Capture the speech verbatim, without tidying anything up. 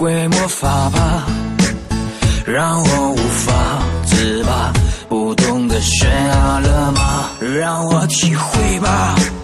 会魔法吧，让我无法自拔，不懂得悬崖勒马，让我体会吧。